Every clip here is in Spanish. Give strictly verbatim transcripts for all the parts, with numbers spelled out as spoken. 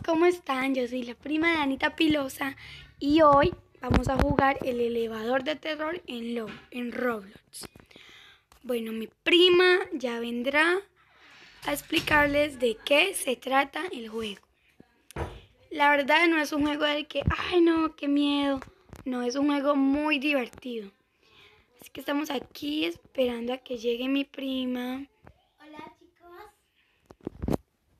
¿cómo están? Yo soy la prima de Anita Pilosa y hoy vamos a jugar el elevador de terror en, Lo en Roblox. Bueno, mi prima ya vendrá a explicarles de qué se trata el juego. La verdad no es un juego del que, ay no, qué miedo. No, es un juego muy divertido. Así que estamos aquí esperando a que llegue mi prima. Hola chicos.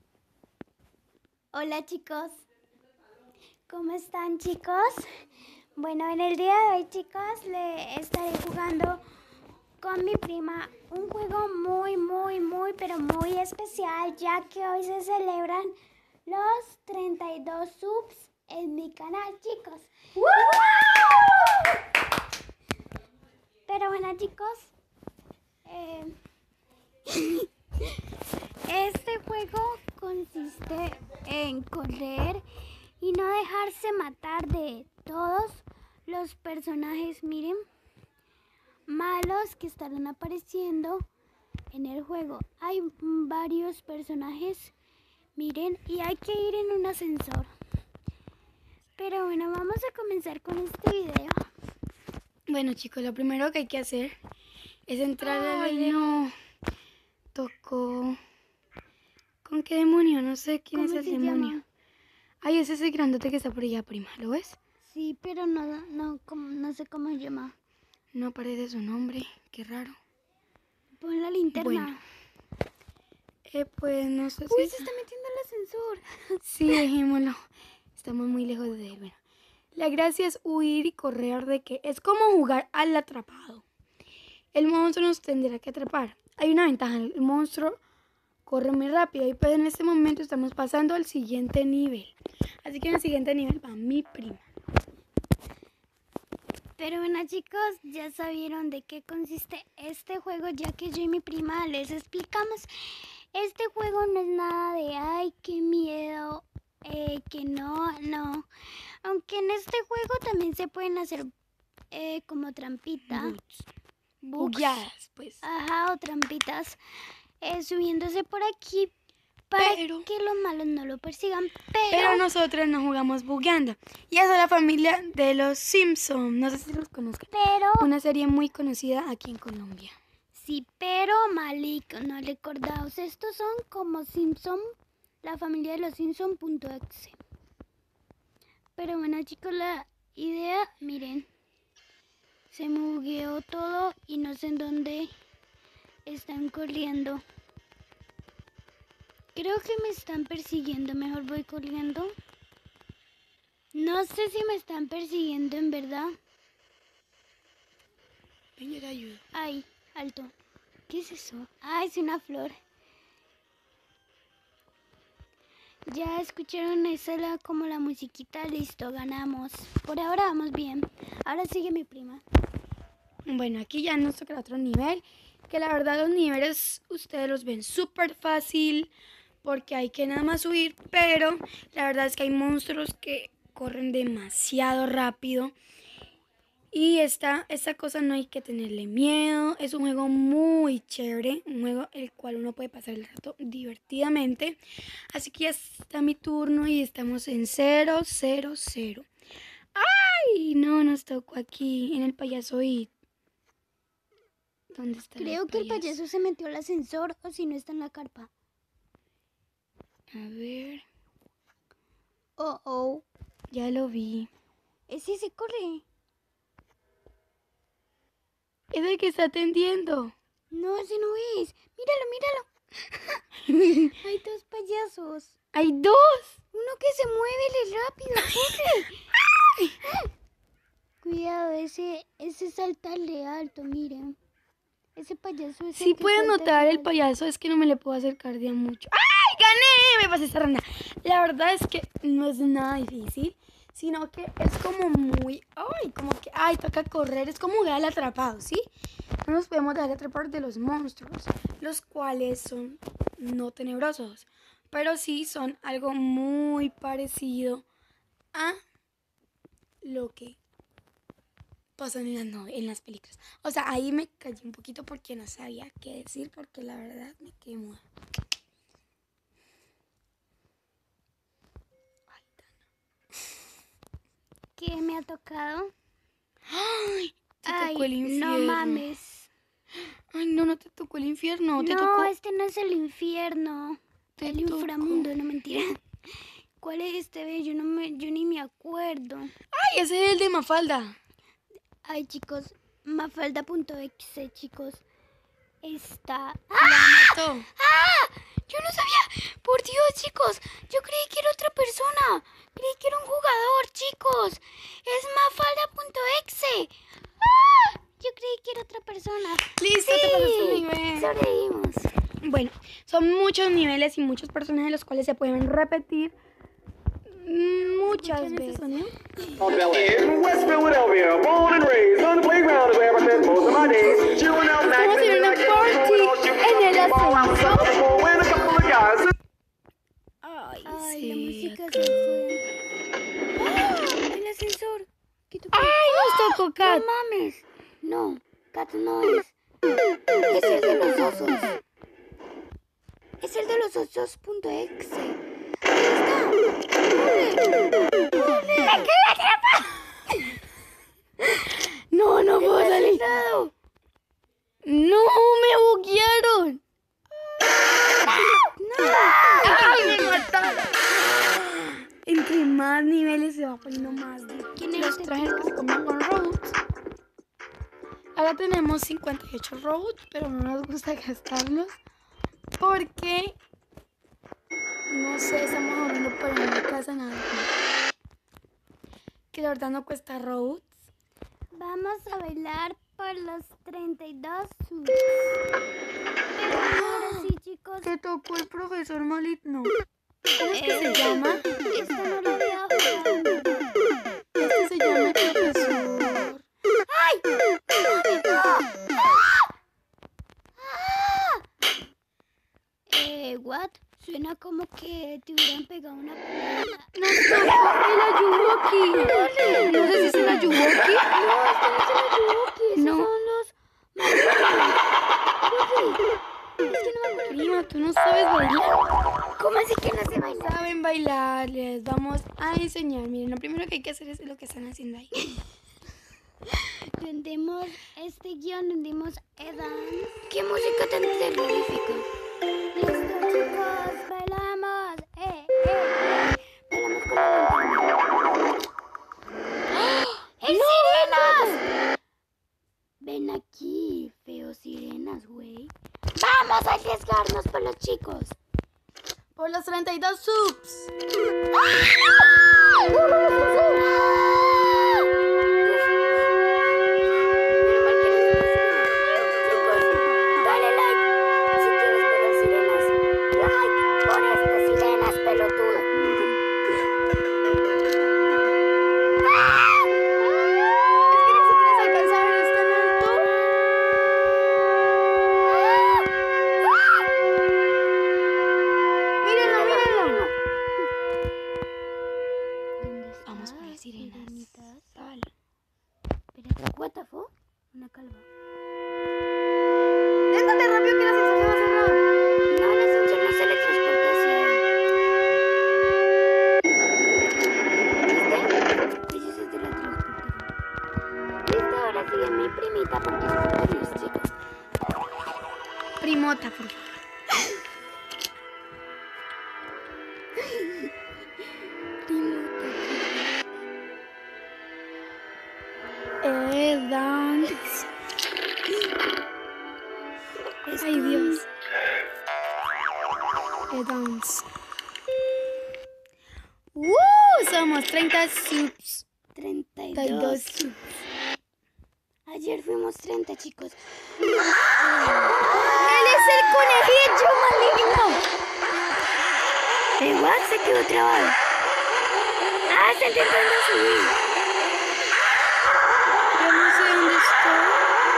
Hola chicos. ¿Cómo están chicos? Bueno, en el día de hoy chicos le estaré jugando con mi prima un juego muy, muy, muy, pero muy especial, ya que hoy se celebran los treinta y dos subs en mi canal, chicos. ¡Woo! Pero bueno chicos, eh, este juego consiste en correr y no dejarse matar de todos los personajes, miren, malos que estarán apareciendo en el juego. Hay varios personajes, miren, y hay que ir en un ascensor. Pero bueno, vamos a comenzar con este video. Bueno chicos, lo primero que hay que hacer es entrar al... Ay, no, tocó... ¿Con qué demonio? No sé quién es ¿Cómo el se demonio. llama? Ay, ese es el grandote que está por allá, prima. ¿Lo ves? Sí, pero no, no, ¿cómo? No sé cómo se llama. No aparece su nombre. Qué raro. Pon la linterna. Bueno. Eh, pues no sé Uy, si... se está metiendo el ascensor. Sí, dejémoslo. Estamos muy lejos de él. Bueno, la gracia es huir y correr de que es como jugar al atrapado. El monstruo nos tendrá que atrapar. Hay una ventaja. El monstruo corre muy rápido y pues en este momento estamos pasando al siguiente nivel. Así que en el siguiente nivel va mi prima. Pero bueno chicos, ya sabieron de qué consiste este juego, ya que yo y mi prima les explicamos. Este juego no es nada de ay, qué miedo, eh, que no, no. Aunque en este juego también se pueden hacer eh, como trampita. Boots. Bugs. Bugueadas, pues. Ajá, o trampitas eh, subiéndose por aquí para Pero, que los malos no lo persigan. Pero, pero nosotros no jugamos bugueando. Y esa es la familia de los Simpson. No sé si los conozcan. pero, Una serie muy conocida aquí en Colombia. sí, pero Malik, no recordaos, estos son como Simpson, la familia de los Simpson.exe. Pero bueno chicos, la idea, miren, se me bugueó todo y no sé en dónde están corriendo. Creo que me están persiguiendo, mejor voy corriendo. No sé si me están persiguiendo en verdad. Ven, yo te ayudo. Ay, alto. ¿Qué es eso? Ah, es una flor. Ya escucharon esa la, como la musiquita, listo, ganamos. Por ahora vamos bien. Ahora sigue mi prima. Bueno, aquí ya nos toca otro nivel. Que la verdad los niveles ustedes los ven súper fácil. Porque hay que nada más subir. Pero la verdad es que hay monstruos que corren demasiado rápido. Y esta, esta cosa no hay que tenerle miedo. Es un juego muy chévere. Un juego el cual uno puede pasar el rato divertidamente. Así que ya está mi turno y estamos en cero, cero, cero. ¡Ay! No, nos tocó aquí en el payaso It. ¿Dónde está Creo el que el payaso? payaso se metió al ascensor o si no está en la carpa. A ver, Oh, oh. ya lo vi. Ese se corre. Es el que está atendiendo. No, ese no es. Míralo, míralo. Hay dos payasos. ¡Hay dos! Uno que se mueve rápido, corre. Cuidado, ese, ese saltarle alto, miren. Ese payaso es Sí el que puedo salta notar el alto. payaso, es que no me le puedo acercar ya mucho. ¡Ay, gané! Me pasé esta ronda. La verdad es que no es nada difícil, sino que es como muy... ¡Ay! Como que... ¡Ay! Toca correr. Es como jugar al atrapado, ¿sí? No nos podemos dejar atrapar de los monstruos, los cuales son no tenebrosos, pero sí son algo muy parecido a lo que pasan en las, no- en las películas. O sea, ahí me callé un poquito porque no sabía qué decir, porque la verdad me quedé muda. ¿Qué me ha tocado? Ay, te Ay, tocó el infierno. no mames. Ay, no, no te tocó el infierno. Te no, tocó... este no es el infierno. Te el tocó. inframundo, no mentira. ¿Cuál es este? Ve? Yo, no me, yo ni me acuerdo. Ay, ese es el de Mafalda. Ay, chicos, mafalda.exe, chicos. Está... La mató. ¡Ah! Yo no sabía. Por Dios, chicos. Yo creí que era otra persona. Creí que era un jugador, chicos. Es mafalda.exe. ¡Ah! Yo creí que era otra persona. Listo, te pasaste el nivel. Sobrevivimos. Bueno, son muchos niveles y muchos personajes los cuales se pueden repetir muchas veces. In West Philadelphia, born and raised on the playground where I spent most of my days. Chilling out, Estamos en una party en el ascensor. when a couple of guys. Ay, Ay, sí, la música acá. se fue. ¡Ah! El ascensor. ¿Qué tocó? Ay, nos tocó Kat. No mames. No, Kat no es. Es el de los osos. Es el de los osos.exe. Ahí está. ¡Corre! ¡Corre! ¡Me quedé atrapada! No, no puedo salir. ¡Lado! No, me buguearon. Ay, me mataron. Entre más niveles se va poniendo más difícil. ¿Quién es Los este trajes que se comen con robots. Ahora tenemos cincuenta y ocho robots, pero no nos gusta gastarlos porque no sé, estamos ahorrando para una casa nada. Que la verdad no cuesta robots. Vamos a bailar por los treinta y dos subs. Pero ahora sí, chicos. Te tocó el profesor maligno. ¿Cómo es que se Eh, llama? Esto no lo había jugado. Este se llama el profesor. ¡Ay! ¡Ah! ¡Ah! ¡Ah! Eh, what? Suena como que te hubieran pegado una pelota. No, el Ayuwoki. No sé si es el Ayuwoki. No, este no es el Ayuwoki. Esos No. son los malvados. Corre. Es que no me acuerdo. Prima, tú no sabes bailar. ¿Cómo así que no se baila? Saben bailar, les vamos a enseñar. Miren, lo primero que hay que hacer es lo que están haciendo ahí. Tendemos este guión, tendemos Edan. ¿Qué música tan terrorífica? Listo, chicos, bailamos. Eh, eh, eh. Bailamos con la linterna. ¡Ah! ¡El sirenas! Ven aquí, feos sirenas, güey. Vamos a arriesgarnos por los chicos. Por los treinta y dos subs. Es que ni siquiera se alcanza a ver, es tan alto. Mírenlo, mírenlo. Vamos por las sirenas. Sal. Espérate, what the fuck? Una calva. Déjate rápido que la sensación va a cerrar. No, el ascensor no se teletransporta hacia él. ¿Viste? Ella se teletransportó. Listo, ahora sigue mi primita porque son los chicos. Primota, por favor. Eh, dance. Ay, Dios. Eh, dance. ¡Woo! Somos treinta subs. treinta y treinta y dos dos. subs. Ayer fuimos treinta, chicos. ¡Él es el conejillo maligno! El what se quedó trabado. Ah, está intentando subir. Yo no sé dónde está.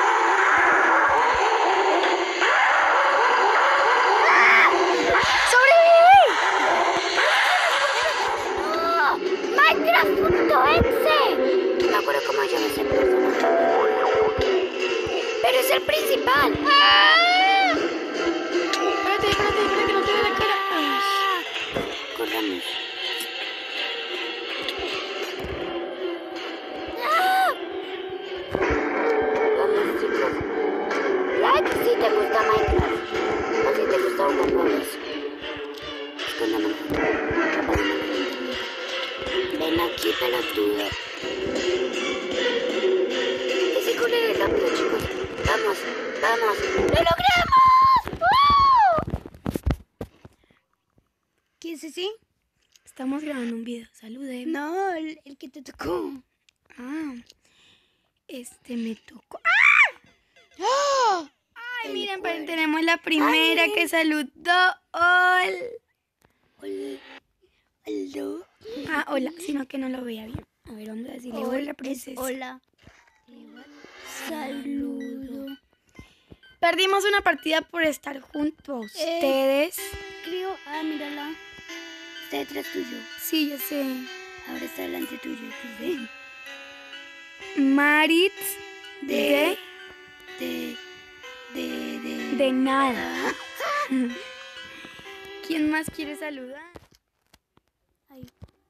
¡No! ¡Minecraft.exe! No me acuerdo cómo se llama ese personaje. Pero es el principal. ¡Ah! Espérate, espérate, espérate que no te vea la cara. Ay. Corramos. pelotudo. Ese cole es rápido, chicos. Vamos, vamos. ¡Lo logramos! ¡Uh! ¿Qué es ese? Estamos grabando un video. Salude. No, el, el que te tocó. Ah, este me tocó. ¡Oh! Ay, El miren, cuerno. pero tenemos la primera Ay, que saludó. Hola. Hola. Hola. Ah, hola, sino que no lo veía bien. A ver, vamos a decirle hola, Es princesa. hola. Saludo. Perdimos una partida por estar junto a ustedes. Creo, ah, mírala. Está detrás tuyo. Sí, yo sé. Ahora está delante tuyo. ¿Sí? Maritz de, De. De. De. de nada. ¿Quién más quiere saludar? Ay.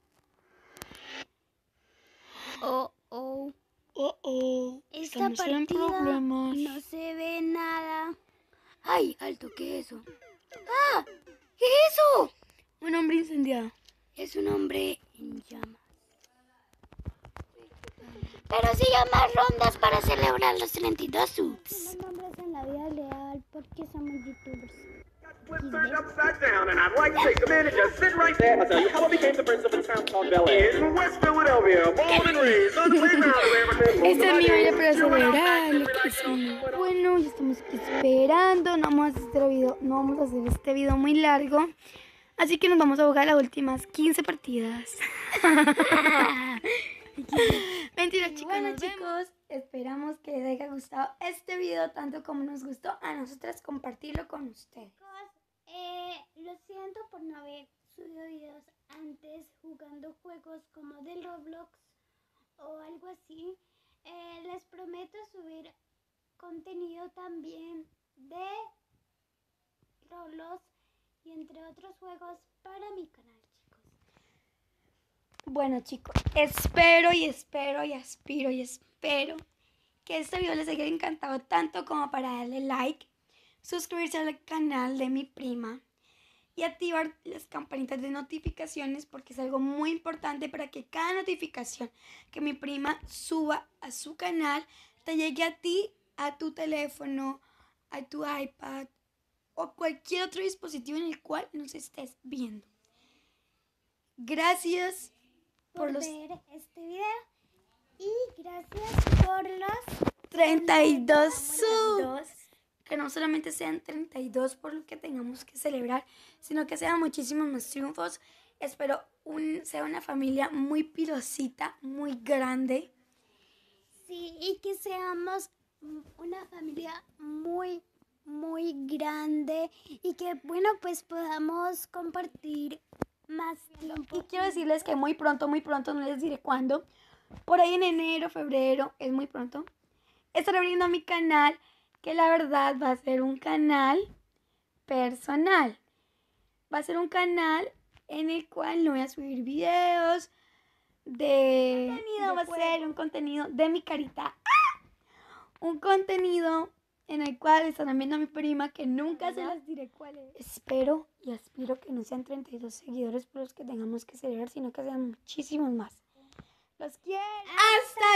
Oh, oh. Oh, oh. Esta Estamos en partida problemas. no se ve nada. Ay, alto, ¿qué es eso? ¡Ah! ¿Qué es eso? Un hombre incendiado. Es un hombre en llamas. Pero sí llamas rondas para celebrar los treinta y dos subs. No nombres en la vida real porque somos youtubers. Flipped turned upside down, and I'd like to take a minute, just sit right there. I'll tell you how I became the prince of a town called Bel Air. In West Philadelphia, born and raised on the playground of everything. Most Este of es my mi baile days, para chewing out celebrar. facts and lo que sí. relaxing. Bueno, ya estamos aquí esperando. No vamos a hacer este video, no vamos a hacer este video muy largo. Así que nos vamos a jugar las últimas quince partidas. Mentira, chicos. Bueno, chicos, esperamos que les haya gustado este video tanto como nos gustó a nosotras compartirlo con ustedes. Eh, lo siento por no haber subido videos antes jugando juegos como del Roblox o algo así. Eh, les prometo subir contenido también de Roblox y entre otros juegos para mi canal, chicos. Bueno, chicos, espero y espero y aspiro y espero que este video les haya encantado tanto como para darle like, suscribirse al canal de mi prima y activar las campanitas de notificaciones porque es algo muy importante para que cada notificación que mi prima suba a su canal te llegue a ti, a tu teléfono, a tu iPad o cualquier otro dispositivo en el cual nos estés viendo. Gracias por, Por los ver este video y gracias por los treinta y dos subs. Que no solamente sean treinta y dos por lo que tengamos que celebrar, sino que sean muchísimos más triunfos. Espero un, sea una familia muy pilosita, muy grande. Sí, y que seamos una familia muy, muy grande y que, bueno, pues podamos compartir más tiempo. Y quiero decirles que muy pronto, muy pronto, no les diré cuándo, por ahí en enero, febrero, es muy pronto, estaré abriendo mi canal, que la verdad va a ser un canal personal. Va a ser un canal en el cual no voy a subir videos de... contenido, va a ser un contenido de mi carita. ¡Ah! Un contenido en el cual estarán viendo a mi prima, que nunca se las diré cuál es. Espero y aspiro que no sean treinta y dos seguidores por los que tengamos que celebrar, sino que sean muchísimos más. Los quiero. ¡Hasta